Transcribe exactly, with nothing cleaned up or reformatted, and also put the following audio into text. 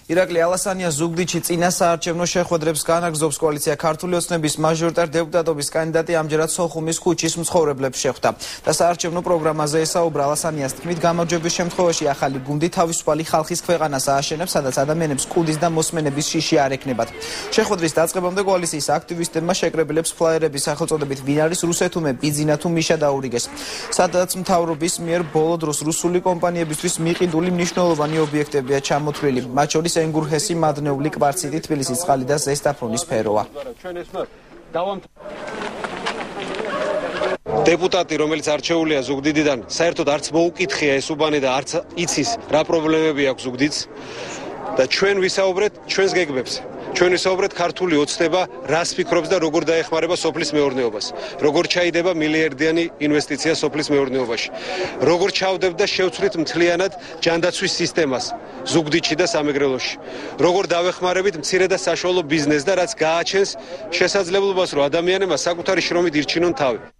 ირაკლი ალასანია ზუგდიდში წინა საარჩევნო შეხვედრებს განაგრძობს კოალიცია ქართული ოცნების მაჟორიტარ დეპუტატობის კანდიდატი ამჯერად სოხუმის ქუჩის მცხოვრებლებს შეხვდა და საარჩევნო პროგრამაზე ესაუბრა. ალასანიას თქმით, გამარჯვების შემთხვევაში ახალი გუნდი თავისუფალი ხალხის ქვეყანას ააშენებს, სადაც ადამიანებს კუდის და მოსმენების შიში არ ექნებათ. შეხვედრის დაწყებამდე კოალიციის აქტივისტებმა შეკრებილებს ფლაიერების სახელწოდებით ვინ არის რუსეთუმე, ბიძინა თუ მიშა დაურიგეს. სადაც მთავრობის მიერ ბოლო დროს რუსული კომპანიებისთვის მიყიდული მნიშვნელოვანი ობიექტებია ჩამოთვლილი. მათ შორის ენგურჰესი, მადნეული კვარციტი, თბილისის წყალი და ზესტაფონის სფეროა. დეპუტატი, რომელიც არჩეულია ზუგდიდიდან, საერთოდ არც მოუკითხია ეს უბანი და არც იცის რა პრობლემები აქვს ზუგდიდს და ჩვენ ვისაუბრეთ ჩვენს გეგმებს. ჩვენ ვისაუბრეთ ქართული ოცნება რას ფიქრობს და როგორ დაეხმარება სოფლის მეურნეობას, როგორ ჩაიდება მილიარდიანი ინვესტიცია სოფლის მეურნეობაში, როგორ ჩავდებთ და შევცვლით მთლიანად ჯანდაცვის სისტემას ზუგდიდში და სამეგრელოში, როგორ დავეხმარებით მცირე და საშუალო ბიზნესს და რაც გააჩენს შესაძლებლობას, რომ ადამიანებმა საკუთარი შრომით ირჩინონ თავი.